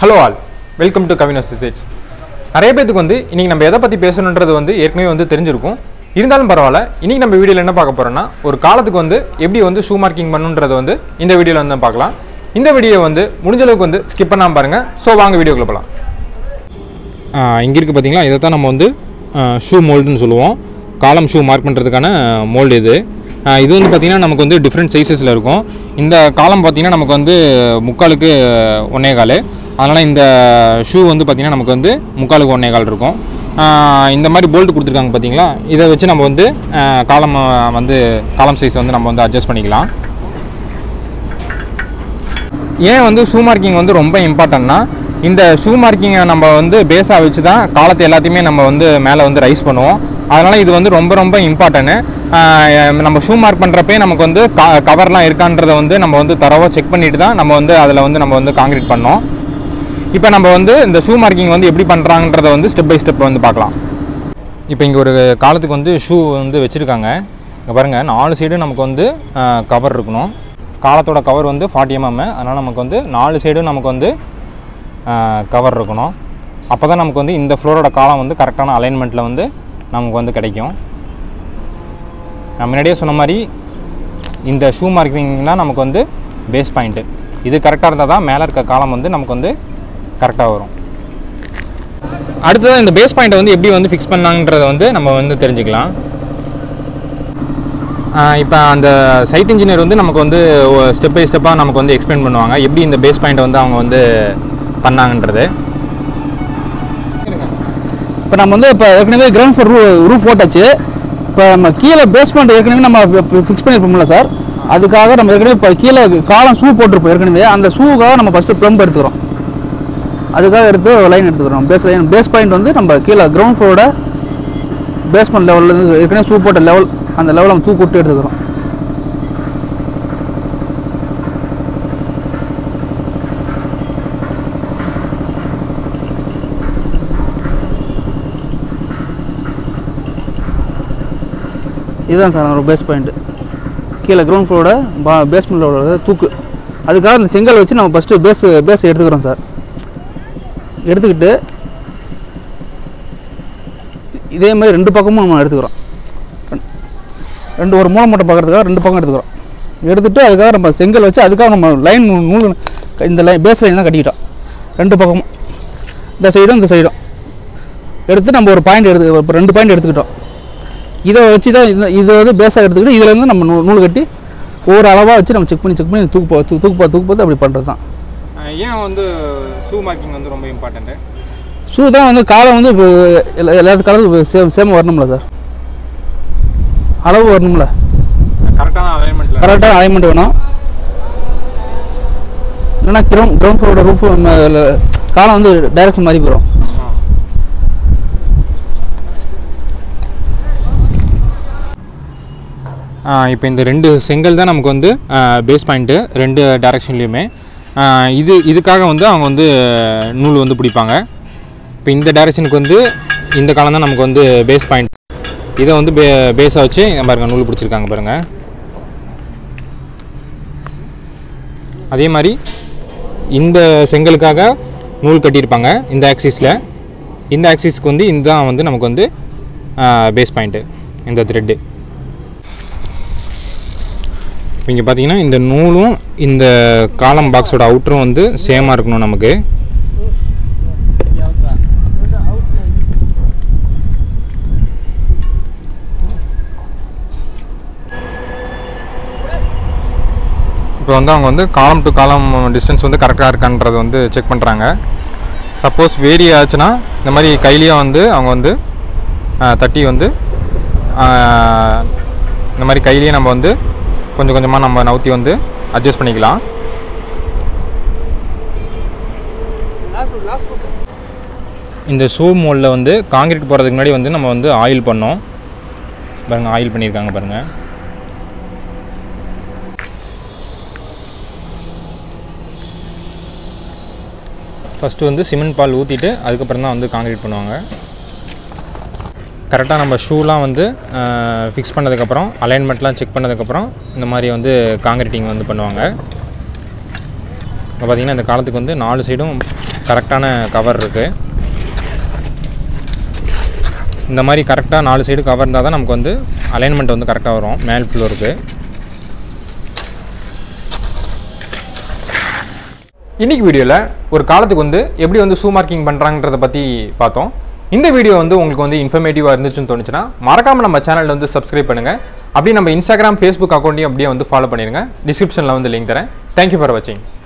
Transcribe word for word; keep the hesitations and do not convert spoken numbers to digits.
Hello all, welcome to Kavinos research. நிறைய பேருக்கு வந்து இன்றைக்கி நம்ம எதை பற்றி பேசணுன்றது வந்து ஏற்கனவே வந்து தெரிஞ்சிருக்கும். இருந்தாலும் பரவாயில்ல, இன்றைக்கி நம்ம வீடியோவில் என்ன பார்க்க போகிறோம்னா, ஒரு காலத்துக்கு வந்து எப்படி வந்து ஷூ மார்க்கிங் பண்ணுன்றதை வந்து இந்த வீடியோவில் வந்து பார்க்கலாம். இந்த வீடியோ வந்து முடிஞ்ச அளவுக்கு வந்து ஸ்கிப் பண்ணாமல் பாருங்கள். ஸோ வாங்க வீடியோக்குள்ள போகலாம். இங்கே இருக்குது பார்த்தீங்களா, இதை தான் நம்ம வந்து ஷூ மோல்டுன்னு சொல்லுவோம். காலம் ஷூ மார்க் பண்ணுறதுக்கான மோல்டு இது. இது வந்து பார்த்திங்கன்னா நமக்கு வந்து டிஃப்ரெண்ட் சைஸஸில் இருக்கும். இந்த காலம் பார்த்திங்கன்னா நமக்கு வந்து முக்காலுக்கு ஒன்றே கால். அதனால் இந்த ஷூ வந்து பார்த்திங்கன்னா நமக்கு வந்து முக்காலுக்கு ஒன்றே கால் இருக்கும். இந்த மாதிரி போல்ட்டு கொடுத்துருக்காங்க பார்த்தீங்களா, இதை வச்சு நம்ம வந்து காலம் வந்து காலம் சைஸ் வந்து நம்ம வந்து அட்ஜஸ்ட் பண்ணிக்கலாம். ஏன் வந்து ஷூ மார்க்கிங் வந்து ரொம்ப இம்பார்ட்டன்ட்னா, இந்த ஷூ மார்க்கிங்கை நம்ம வந்து பேஸாக வச்சு தான் காலத்தை எல்லாத்தையுமே நம்ம வந்து மேலே வந்து ரைஸ் பண்ணுவோம். அதனால் இது வந்து ரொம்ப ரொம்ப இம்பார்ட்டன்ட்டு. நம்ம ஷூ மார்க் பண்ணுறப்பே நமக்கு வந்து க கவர்லாம் இருக்கான்றதை வந்து நம்ம வந்து தரவாக செக் பண்ணிவிட்டு தான் நம்ம வந்து அதில் வந்து நம்ம வந்து காங்கிரீட் பண்ணோம். இப்போ நம்ம வந்து இந்த ஷூ மார்க்கிங் வந்து எப்படி பண்ணுறாங்கன்றதை வந்து ஸ்டெப் பை ஸ்டெப் வந்து பார்க்கலாம். இப்போ இங்கே ஒரு காலத்துக்கு வந்து ஷூ வந்து வச்சுருக்காங்க. இங்கே பாருங்கள், நாலு சைடும் நமக்கு வந்து கவர் இருக்கணும். காலத்தோட கவர் வந்து ஃபார்ட்டி எம்எம். அதனால் நமக்கு வந்து நாலு சைடும் நமக்கு வந்து கவர் இருக்கணும். அப்போ தான் நமக்கு வந்து இந்த ஃப்ளோரோட காலம் வந்து கரெக்டான அலைன்மெண்ட்டில் வந்து நமக்கு வந்து கிடைக்கும். நான் முன்னாடியே சொன்ன மாதிரி இந்த ஷூ மார்க்கிங் தான் நமக்கு வந்து பேஸ் பாயிண்ட்டு. இது கரெக்டாக இருந்தால் தான் மேலே இருக்க காலம் வந்து நமக்கு வந்து கரெக்டாக வரும். அடுத்ததான் இந்த பேஸ் பாயிண்ட்டை வந்து எப்படி வந்து ஃபிக்ஸ் பண்ணலான்றதை வந்து நம்ம வந்து தெரிஞ்சுக்கலாம். இப்போ அந்த சைட் இன்ஜினியர் வந்து நமக்கு வந்து ஸ்டெப் பை ஸ்டெப்பாக நமக்கு வந்து எக்ஸ்பிளைன் பண்ணுவாங்க, எப்படி இந்த பேஸ் பாயிண்ட்டை வந்து அவங்க வந்து பண்ணாங்கன்றது. இப்போ நம்ம வந்து இப்போ ஏற்கனவே கிரவுண்ட் ஃப்ளோர் ரூ ரூஃப் போட்டாச்சு. இப்போ நம்ம கீழே பேஸ்மெண்ட் ஏற்கனவே நம்ம ஃபிக்ஸ் பண்ணியிருப்போம்ல சார், அதுக்காக நம்ம ஏற்கனவே இப்போ கீழே காலம் ஷூ போட்டிருப்போம். ஏற்கனவே அந்த ஷூக்காக நம்ம ஃபஸ்ட்டு ப்ளம்ப் எடுத்துக்கிறோம். அதுக்காக எடுத்து லைன் எடுத்துக்கிறோம். பேஸ் லைன் பேஸ் பாயிண்ட் வந்து நம்ம கீழே கிரவுண்ட் ஃப்ளோரோட பேஸ்மெண்ட் லெவலில் ஏற்கனவே ஷூ போட்ட லெவல், அந்த லெவலில் நம்ம தூக்கு விட்டு எடுத்துக்கிறோம். இதுதான் சார் ஒரு பேஸ் பாயிண்ட்டு. கீழே கிரவுண்ட் ஃப்ளோரோட பா பேஸ்மெண்ட்டோட தூக்கு. அதுக்காக அந்த செங்கல் வச்சு நம்ம ஃபஸ்ட்டு பேஸ் பேஸை எடுத்துக்கிறோம் சார். எடுத்துக்கிட்டு இதே மாதிரி ரெண்டு பக்கமும் நம்ம எடுத்துக்கிறோம். ரெண்டு ஒரு மூளை மூட்டை பார்க்குறதுக்காக ரெண்டு பக்கம் எடுத்துக்கிறோம். எடுத்துகிட்டு அதுக்காக நம்ம செங்கல் வச்சு அதுக்காக நம்ம லைன் நூல் இந்த லைன் பேஸ் லைன் தான் கட்டிக்கிட்டோம். ரெண்டு பக்கமும் இந்த சைடும் இந்த சைடும் எடுத்து நம்ம ஒரு பாயிண்ட் எடுத்து இப்போ ரெண்டு பாயிண்ட் எடுத்துக்கிட்டோம். இதை வச்சு தான் இது இதை வந்து பேஸாக எடுத்துக்கிட்டு இதிலேருந்து நம்ம நூ நூல் கட்டி ஒவ்வொரு அளவாக வச்சு நம்ம செக் பண்ணி செக் பண்ணி தூக்கு போ தூக்கு போ தூக்கு போது அப்படி பண்ணுறது தான். ஏன் வந்து ஷூ மார்க்கிங் வந்து ரொம்ப இம்பார்ட்டண்ட்டு? ஷூ தான் வந்து காலம் வந்து இப்போ எல்லா எல்லாத்து காலத்துக்கும் சேம் சேம் வரணும்ல சார், அளவு வரணும்ல, கரெக்டான அலைன்மெண்ட் கரெக்டான அலைன்மெண்ட் வேணும். இல்லைன்னா கிரவுண்ட் கிரவுண்ட் ஃப்ளோரோட ரூஃப் காலம் வந்து டைரக்ஷன் மாதிரி போயிடும். இப்போ இந்த ரெண்டு செங்கல் தான் நமக்கு வந்து பேஸ் பாயிண்ட்டு ரெண்டு டைரெக்ஷன்லேயுமே. இது இதுக்காக வந்து அவங்க வந்து நூல் வந்து பிடிப்பாங்க. இப்போ இந்த டைரெக்ஷனுக்கு வந்து இந்த காலம் தான் நமக்கு வந்து பேஸ் பாயிண்ட். இதை வந்து பே பேஸாக வச்சு பாருங்கள் நூல் பிடிச்சிருக்காங்க பாருங்கள். அதே மாதிரி இந்த செங்கலுக்காக நூல் கட்டியிருப்பாங்க இந்த ஆக்சிஸில். இந்த ஆக்சிஸ்க்கு வந்து இதுதான் வந்து நமக்கு வந்து பேஸ் பாயிண்ட்டு, இந்த த்ரெட்டு. இங்கே பார்த்தீங்கன்னா இந்த நூலும் இந்த காலம் பாக்ஸோட அவுட்டரும் வந்து சேமாக இருக்கணும் நமக்கு. இப்போ வந்து அவங்க வந்து காலம் டு காலம் டிஸ்டன்ஸ் வந்து கரெக்டாக இருக்கான்றது வந்து செக் பண்ணுறாங்க. சப்போஸ் வேரி ஆச்சுன்னா இந்த மாதிரி கையிலேயே வந்து அவங்க வந்து தட்டி வந்து இந்த மாதிரி கையிலேயே நம்ம வந்து கொஞ்சம் கொஞ்சமாக நம்ம நவுத்தி வந்து அட்ஜஸ்ட் பண்ணிக்கலாம். இந்த ஷூ மோல்டில் வந்து காங்கிரீட் போகிறதுக்கு முன்னாடி வந்து நம்ம வந்து ஆயில் பண்ணோம் பாருங்கள். ஆயில் பண்ணியிருக்காங்க பாருங்கள். ஃபஸ்ட்டு வந்து சிமெண்ட் பால் ஊற்றிட்டு அதுக்கப்புறம் தான் வந்து காங்கிரீட் பண்ணுவாங்க. கரெக்டாக நம்ம ஷூலாம் வந்து ஃபிக்ஸ் பண்ணதுக்கப்புறம் அலைன்மெண்ட்லாம் செக் பண்ணதுக்கப்புறம் இந்த மாதிரி வந்து காங்கிரீட்டிங் வந்து பண்ணுவாங்க. இப்போ பார்த்திங்கன்னா இந்த காலத்துக்கு வந்து நாலு சைடும் கரெக்டான கவர் இருக்குது. இந்த மாதிரி கரெக்டாக நாலு சைடு கவர் இருந்தால் தான் நமக்கு வந்து அலைன்மெண்ட் வந்து கரெக்டாக வரும் மேல் ஃப்ளோருக்கு. இன்றைக்கி வீடியோவில் ஒரு காலத்துக்கு வந்து எப்படி வந்து ஷூ மார்க்கிங் பண்ணுறாங்கன்றதை பற்றி பார்த்தோம். இந்த வீடியோ வந்து உங்களுக்கு வந்து இன்ஃபர்மேட்டிவாக இருந்துச்சுன்னு தோணுச்சுன்னா மறக்காமல் நம்ம சேனலில் வந்து சப்ஸ்கிரைப் பண்ணுங்கள். அப்படியே நம்ம இன்ஸ்டாகிராம், ஃபேஸ்புக் அக்கௌண்ட்டையும் அப்படியே வந்து ஃபாலோ பண்ணிடுங்க. டிஸ்கிரிப்ஷனில் வந்து லிங்க் தரேன். தேங்க்யூ ஃபார் வாட்சிங்.